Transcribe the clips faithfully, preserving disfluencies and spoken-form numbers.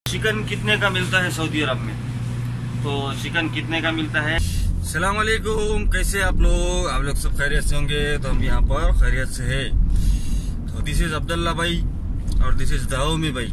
Chicken कितने का मिलता है सऊदी अरब में? तो चिकन कितने का मिलता है? अस्सलाम वालेकुम, कैसे आप लोग? आप लोग सब खैरियत से होंगे। तो हम यहाँ पर खैरियत से है। तो दिस इज अब्दुल्ला भाई और दिस इज दहोमी भाई।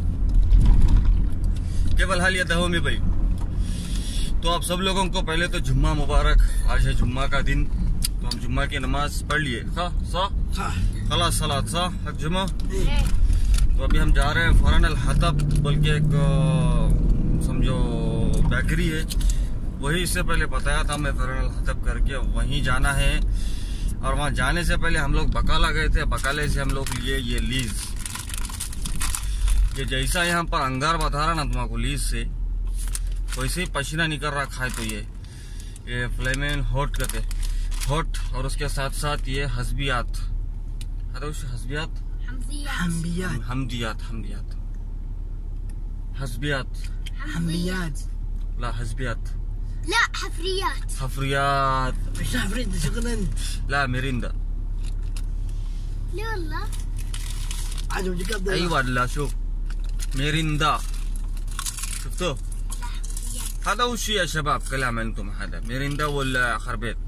केवल हाल ये दहोमी भाई। तो आप सब लोगों को पहले तो जुम्मा मुबारक। आज है जुम्मा का दिन, तो हम जुम्मा की नमाज पढ़ लिए। सा सा खला सलात सा हक जुम्मा। तो अभी हम जा रहे हैं फरन अल हतब बोल के एक समझो बेकरी है, वही इससे पहले बताया था मैं। फरन अल हतब करके वहीं जाना है। और वहाँ जाने से पहले हम लोग बकाला गए थे। बकाले से हम लोग लिए ये लीज। ये जैसा यहाँ पर अंगार बता रहा ना तुम्हारा लीज से, वैसे ही पसीना निकल रहा खाए। तो ये ये फ्लेमेन हॉट कहते हॉट। और उसके साथ साथ ये हसबियात हसबियात हमदियात हमदियात हमदियात हसबियात हमदियात لا حزبيات لا حفريات حفريات مش حفريات شكرا. لا ميريندا. لا والله عجب جكاب. ايوه لا شوف ميريندا شفتوه. هذا وش يا شباب كلام انتم؟ هذا ميريندا ولا خربيت؟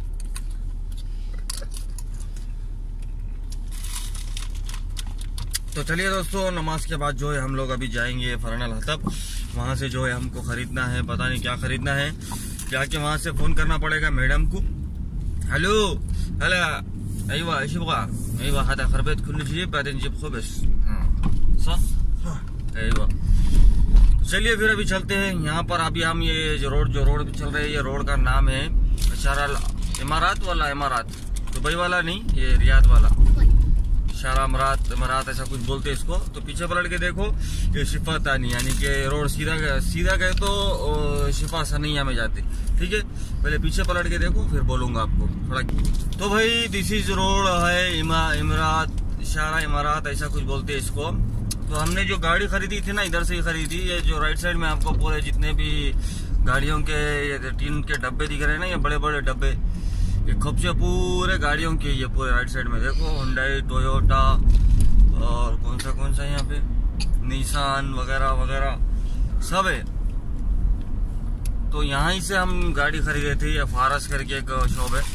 तो चलिए दोस्तों, नमाज के बाद जो है हम लोग अभी जाएंगे फरन अल हतब। वहाँ से जो है हमको खरीदना है, पता नहीं क्या खरीदना है। जाके वहाँ से फोन करना पड़ेगा मैडम को। हेलो هلا ايوه ايش يبغى؟ ايوه هذا خربيت كل شيء بعدين نجيب خبز صح؟ ايوه चलिए फिर अभी चलते हैं। यहाँ पर अभी हम ये जो रोड जो रोड पे चल रहे हैं, ये रोड का नाम है शारा इमारात वाला। इमारात दुबई वाला नहीं, ये रियाद वाला शारा इमारात इमारात ऐसा कुछ बोलते हैं इसको। तो पीछे पलट के देखो, ये शिफा तानी, यानी कि रोड सीधा गए सीधा गए तो शिफा सनिया में जाते। ठीक है, पहले पीछे पलट के देखो फिर बोलूंगा आपको थोड़ा। तो भाई दिस इज रोड है इमा इमारात शारा इमारात ऐसा कुछ बोलते हैं इसको। तो हमने जो गाड़ी खरीदी थी ना, इधर से ही खरीदी। ये जो राइट साइड में आपको पूरे जितने भी गाड़ियों के ये टीन के डब्बे दिख रहे हैं ना, ये बड़े बड़े डब्बे, ये खपचे पूरे गाड़ियों के। ये पूरे राइट साइड में देखो हुंडई, टोयोटा और कौन सा कौन सा यहाँ पे निसान वगैरह वगैरह सब है। तो यहाँ ही से हम गाड़ी खरीदे थे। ये फारस करके एक शॉप है,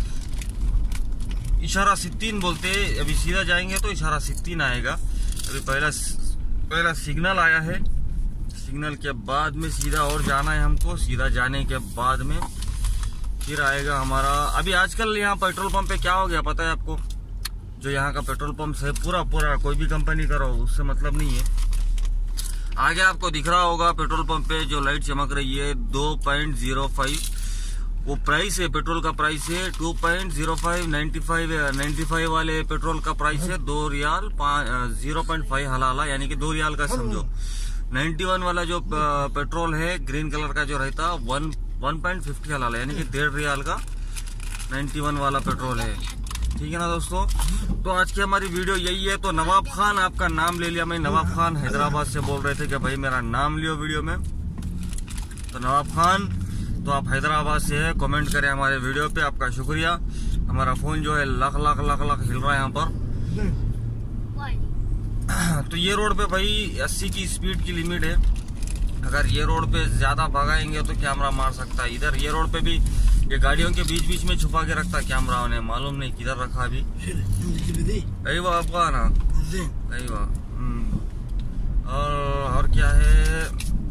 इशारा सित्तीन बोलते हैं। अभी सीधा जाएंगे तो इशारा सित्तीन आएगा। अभी पहला पहला सिग्नल आया है। सिग्नल के बाद में सीधा और जाना है हमको। सीधा जाने के बाद में फिर आएगा हमारा। अभी आजकल यहाँ पेट्रोल पंप पे क्या हो गया पता है आपको? जो यहाँ का पेट्रोल पंप है पूरा पूरा कोई भी कंपनी का रहो उससे मतलब नहीं है। आगे आपको दिख रहा होगा पेट्रोल पंप पे जो लाइट चमक रही है दो पॉइंट जीरो फाइव, वो प्राइस है पेट्रोल का प्राइस है two point zero five. Ninety five ninety five वाले पेट्रोल का प्राइस है दो रियाल जीरो पॉइंट फाइव हलाला, यानी कि दो रियाल का समझो। नाइन्टी वन वाला जो पेट्रोल है ग्रीन कलर का जो रहता वन वन पॉइंट फिफ्टी हलाला, यानी कि डेढ़ रियाल का नाइन्टी वन वाला पेट्रोल है। ठीक है ना दोस्तों? तो आज की हमारी वीडियो यही है। तो नवाब खान आपका नाम ले लिया मैं। नवाब खान हैदराबाद से बोल रहे थे कि भाई मेरा नाम लियो वीडियो में। तो नवाब खान, तो आप हैदराबाद से है, कमेंट करें हमारे वीडियो पे। आपका शुक्रिया। हमारा फोन जो है लाख लाख लाख लाख हिल रहा है यहाँ पर। तो ये रोड पे भाई अस्सी की स्पीड की लिमिट है। अगर ये रोड पे ज्यादा भगाएंगे तो कैमरा मार सकता है। इधर ये रोड पे भी ये गाड़ियों के बीच बीच में छुपा के रखता कैमरा, उन्हें मालूम नहीं किधर रखा अभी। अयवा आपका ना अयवा। और और क्या है,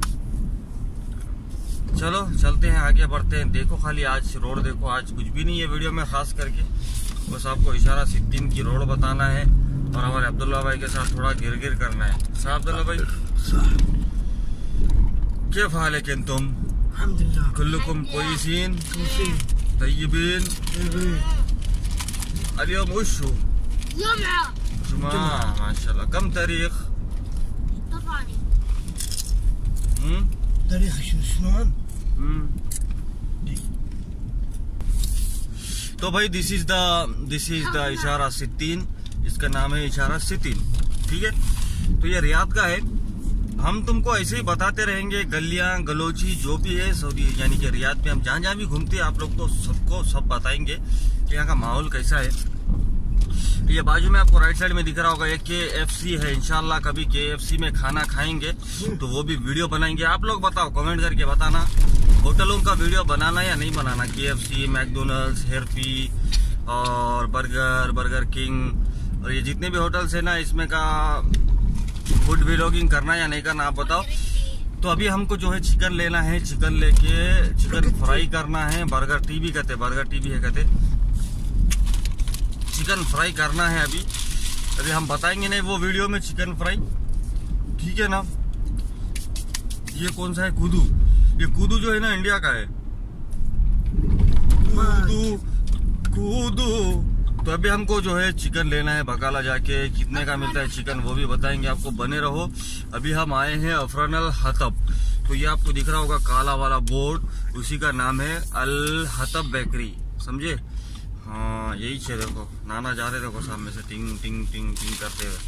चलो चलते हैं आगे बढ़ते हैं। देखो खाली आज रोड देखो, आज कुछ भी नहीं है वीडियो में खास करके, बस आपको इशारा सिद्दीन की रोड बताना है और हमारे अब्दुल्ला भाई के साथ थोड़ा गिर गिर करना है। साहब अब्दुल्ला भाई كيف حالك انتم؟ الحمد لله كلكم كويسين؟ طيبين؟ اليوم وش هو؟ جمعة. جمعة ما شاء الله. كم تاريخ؟ طبعا امم تاريخ شلون؟ امم तो भाई this is the this is the इशारा सित्तीन। इसका नाम है इशारा सित्तीन। ठीक है, तो ये रियाद का है। हम तुमको ऐसे ही बताते रहेंगे गलियां गलोची जो भी है सऊदी, यानी कि रियाद में हम जहाँ जहाँ भी घूमते हैं आप लोग को सबको सब बताएंगे कि यहाँ का माहौल कैसा है। ये बाजू में आपको राइट साइड में दिख रहा होगा एक के एफ सी है। इंशाल्लाह कभी के एफ सी में खाना खाएंगे तो वो भी वीडियो बनाएंगे। आप लोग बताओ, कमेंट करके बताना होटलों का वीडियो बनाना या नहीं बनाना। के एफ सी, मैकडोनल्ड्स, हेरपी और बर्गर बर्गर किंग और ये जितने भी होटल्स है ना, इसमें का फूड व्लॉगिंग करना या नहीं करना, आप बताओ। तो अभी हमको जो है चिकन लेना है, चिकन लेके चिकन फ्राई करना है। बर्गर टी भी कहते, बर्गर टी भी है कहते, चिकन फ्राई करना है। अभी अभी हम बताएंगे नहीं वो वीडियो में चिकन फ्राई, ठीक है ना। ये कौन सा है? कूदू। ये कूदू जो है ना इंडिया का है, कूदू कूदू। तो अभी हमको जो है चिकन लेना है बकाला जाके। कितने का मिलता है चिकन वो भी बताएंगे आपको, बने रहो। अभी हम आए हैं अफरन अल हतब। तो ये आपको दिख रहा होगा काला वाला बोर्ड, उसी का नाम है अल हतब बेकरी, समझे। हाँ यही है, देखो नाना जा रहे देखो सामने से टिंग टिंग टिंग टिंग करते हुए।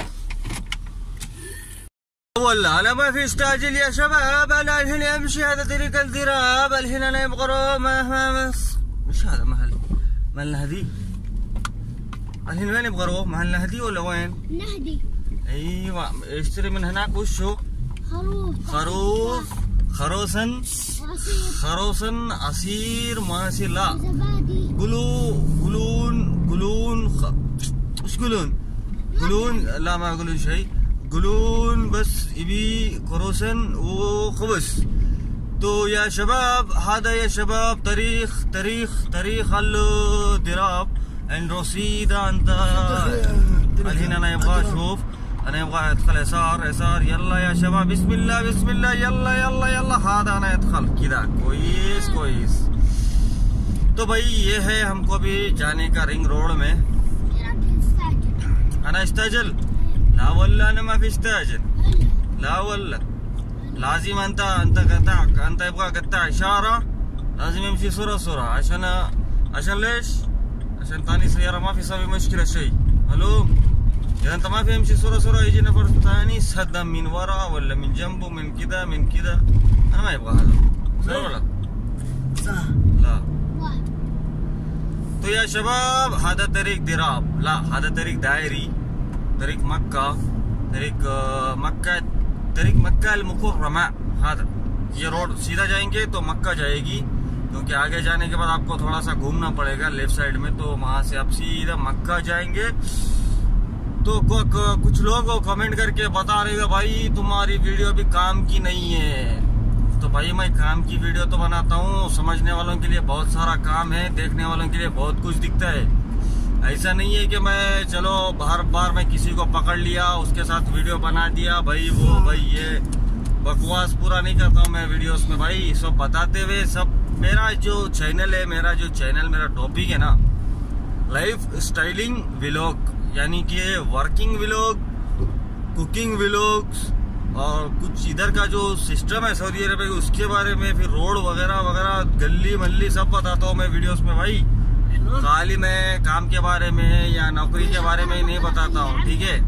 والله انا ما في استعجل يا شباب، انا الحين امشي هذا طريق الذراب. الحين انا يبغى ما ما مش هذا محل محل نهدي. الحين وين يبغى اروح؟ محل نهدي ولا وين؟ نهدي. ايوه اشتري من هناك. وشو؟ خروف. خروف خروسن عصير. خروسن عصير ماشي. لا زبادي. قلو قلون قلون خ... ايش قلون؟ قلون لا ما يقولون شيء، قلون بس يبي كروسن وخبز. तो या शबाब هذا يا شباب تاريخ تاريخ تاريخ الضراب عند رصيد. انت الحين انا يبغى اشوف، انا يبغى ادخل يسار يسار. يلا يا شباب بسم الله بسم الله يلا يلا يلا. هذا انا ادخل كذا كويس كويس. तो भाई ये है हमको अभी जाने का रिंग रोड में। انا استعجل؟ لا والله انا ما في استعجل. لا والله لازم انت انت قطع، انت يبغى قطع اشاره، لازم يمشي صوره صوره عشان عشان ليش؟ عشان ثاني سياره ما في صار مشكله شيء. الو اذا انت ما في يمشي صوره صوره يجي نفر ثاني صدم من ورا ولا من جنبه من كذا من كذا. انا ما يبغى هذا، صح ولا صح؟ لا. तो या शबाब هذا طريق ضراب، لا هذا طريق دائري، طريق مكة، طريق مكة، طريق مكة المكرمة। هذا ये रोड सीधा जाएंगे तो मक्का जाएगी, क्योंकि आगे जाने के बाद आपको थोड़ा सा घूमना पड़ेगा लेफ्ट साइड में। तो वहां से आप सीधा मक्का जाएंगे। तो कुछ लोग कमेंट करके बता रहे भाई तुम्हारी वीडियो भी काम की नहीं है। तो भाई मैं काम की वीडियो तो बनाता हूँ, समझने वालों के लिए बहुत सारा काम है, देखने वालों के लिए बहुत कुछ दिखता है। ऐसा नहीं है कि मैं चलो बार बार मैं किसी को पकड़ लिया उसके साथ वीडियो बना दिया भाई वो भाई ये बकवास पूरा नहीं करता हूँ मैं वीडियोस में भाई। सब बताते हुए सब मेरा जो चैनल है, मेरा जो चैनल मेरा टॉपिक है ना, लाइफ स्टाइलिंग व्लॉग, यानी कि वर्किंग व्लॉग, कुकिंग व्लॉग्स और कुछ इधर का जो सिस्टम है सऊदी अरब में उसके बारे में, फिर रोड वगैरह वगैरह गली मल्ली सब बताता हूँ मैं वीडियोस में भाई। खाली मैं काम के बारे में या नौकरी के बारे में नहीं बताता हूँ, ठीक है।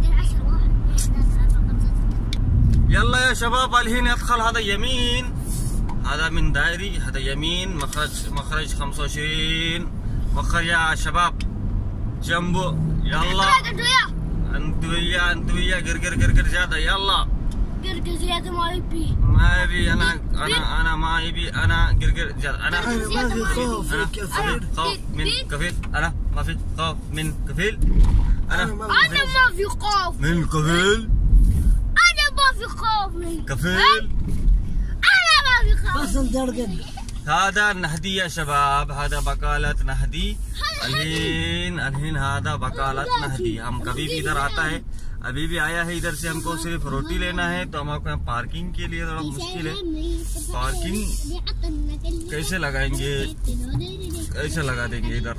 يلا يا شباب الحين ادخل هذا يمين، هذا من دائري، هذا يمين مخرج مخرج خمسة وعشرين مخرج يا شباب جنبه. يلا انت ويا انت ويا قرقر قرقر زياده. يلا قرقر زياده ما يبي ما يبي انا انا انا ما يبي انا قرقر زياده. انا انا ما في خوف انا كثير. خوف من كفيل، انا ما في خوف من كفيل، انا انا ما في خوف من كفيل، انا ما في خوف من كفيل، انا ما في خوف. بس ندرقد. هذا نهدي يا شباب، هذا بقالة نهدي الحين الحين هذا बकालत नहदी। हम कभी भी इधर आता है, अभी भी आया है इधर से हमको सिर्फ रोटी लेना है तो हमको पार्किंग के लिए थोड़ा मुश्किल है। पार्किंग कैसे लगाएंगे, कैसे लगा देंगे इधर।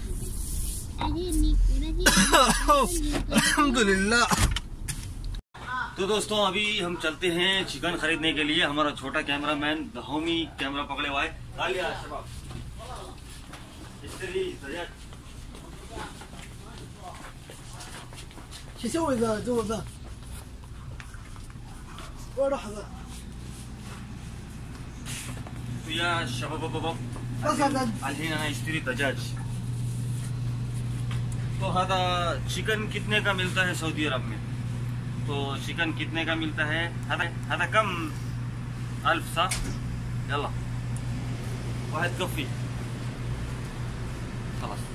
अल्हम्दुलिल्लाह। तो दोस्तों अभी हम चलते हैं चिकन खरीदने के लिए। हमारा छोटा कैमरामैन दहोमी कैमरा पकड़े हुआ है। شو يسوي ذا جوا ذا؟ وين راح ذا؟ يا شباب بس هذا الحين انا اشتري دجاج। तो हदा चिकन कितने का मिलता है सऊदी अरब में? तो चिकन कितने का मिलता है? हदा हदा कम अल्फ सा यला वाहिद कफी खलास।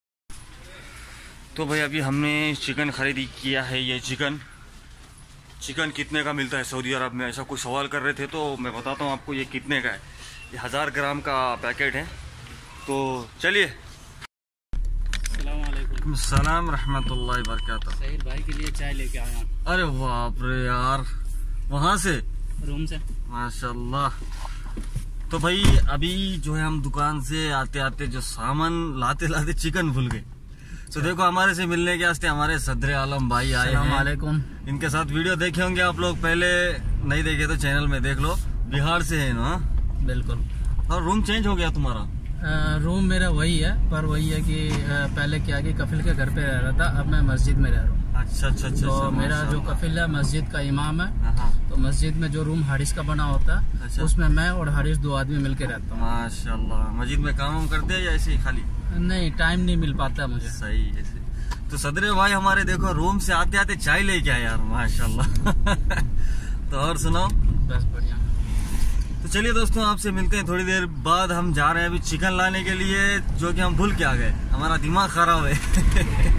तो भाई अभी हमने चिकन खरीदी किया है। ये चिकन चिकन कितने का मिलता है सऊदी अरब में, ऐसा कुछ सवाल कर रहे थे तो मैं बताता हूँ आपको ये कितने का है। ये हज़ार ग्राम का पैकेट है। तो चलिए। अस्सलामुअलैकुम। सलाम रहमतुल्लाहि बरकातहू। सहीर भाई के लिए चाय लेके आया। अरे बाप रे यार, वहाँ से रूम से माशाल्लाह। तो भाई अभी जो है हम दुकान से आते आते जो सामान लाते लाते चिकन भूल गए। तो देखो हमारे से मिलने के वास्ते हमारे सदर आलम भाई आए हैं। इनके साथ वीडियो देखे होंगे आप लोग, पहले नहीं देखे तो चैनल में देख लो। बिहार से है ना? बिल्कुल। और रूम चेंज हो गया तुम्हारा? आ, रूम मेरा वही है, पर वही है कि आ, पहले क्या कि कफिल के घर पे रह रहा था, अब मैं मस्जिद में रह रहा हूँ। अच्छा अच्छा अच्छा। तो अच्छा, मेरा जो कफिल है मस्जिद का इमाम है। हाँ। तो मस्जिद में जो रूम हारिस का बना होता है, अच्छा। उसमें मैं और हारिस दो आदमी मिलके रहता हूँ। माशाल्लाह। मस्जिद में काम वाम करते हैं या ऐसे ही खाली? नहीं, टाइम नहीं मिल पाता मुझे। सही है। तो सदरे भाई हमारे देखो रूम से आते आते चाय लेके आए यार, माशाल्लाह। तो और सुनाओ? बस बढ़िया। तो चलिए दोस्तों, आपसे मिलते हैं थोड़ी देर बाद। हम जा रहे हैं अभी चिकन लाने के लिए, जो कि हम भूल के आ गए। हमारा दिमाग खराब है।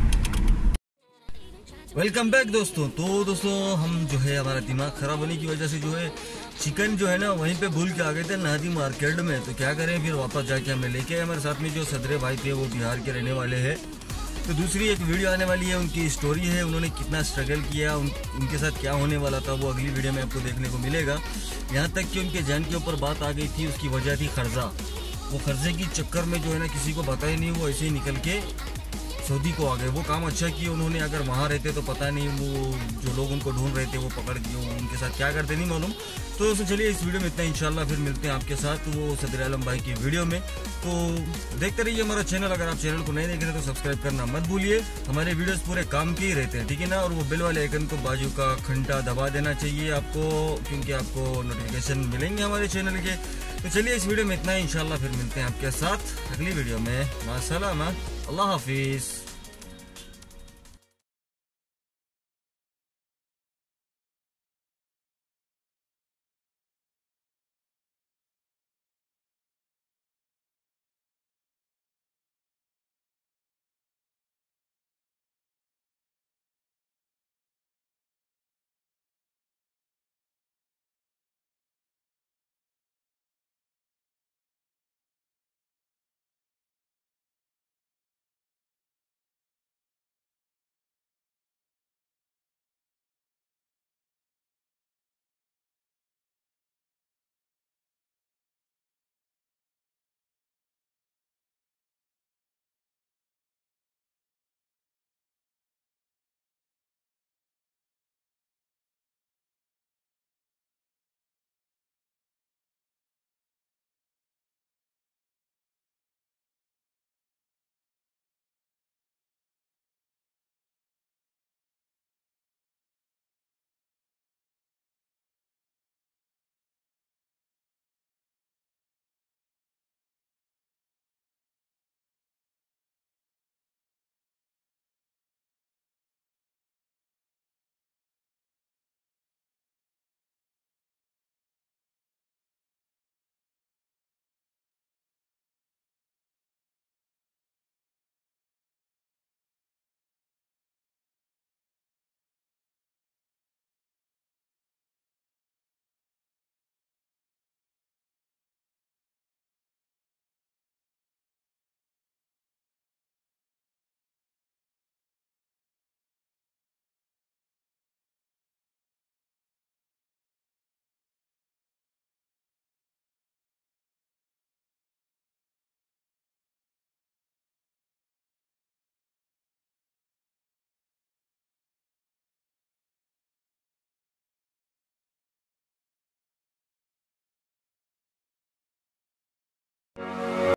वेलकम बैक दोस्तों। तो दोस्तों हम जो है हमारा दिमाग खराब होने की वजह से जो है चिकन जो है ना वहीं पे भूल के आ गए थे नादी मार्केट में। तो क्या करें, फिर वापस जाके हमें लेके आए। हमारे साथ में जो सदरे भाई थे वो बिहार के रहने वाले हैं। तो दूसरी एक वीडियो आने वाली है, उनकी स्टोरी है, उन्होंने कितना स्ट्रगल किया, उन, उनके साथ क्या होने वाला था, वो अगली वीडियो में आपको देखने को मिलेगा। यहाँ तक कि उनके जान के ऊपर बात आ गई थी, उसकी वजह थी कर्जा। वो कर्जे की चक्कर में जो है ना किसी को पता ही नहीं, वो ऐसे ही निकल के सऊदी को आ गए। वो काम अच्छा किया उन्होंने, अगर वहाँ रहते तो पता नहीं वो जो लोग उनको ढूंढ रहे थे वो पकड़ के उनके साथ क्या करते नहीं मालूम। तो दोस्तों चलिए इस वीडियो में इतना, इंशाल्लाह फिर मिलते हैं आपके साथ वो सदर आलम भाई की वीडियो में। तो देखते रहिए हमारा चैनल। अगर आप चैनल को नहीं देख रहे तो सब्सक्राइब करना मत भूलिए। हमारे वीडियोस पूरे काम के ही रहते हैं, ठीक है ना? और वो बेल वाले आइकन को बाजू का घंटा दबा देना चाहिए आपको, क्योंकि आपको नोटिफिकेशन मिलेंगे हमारे चैनल के। तो चलिए इस वीडियो में इतना ही, इंशाल्लाह फिर मिलते हैं आपके साथ अगली वीडियो में। मासलामा, अल्लाह हाफिज।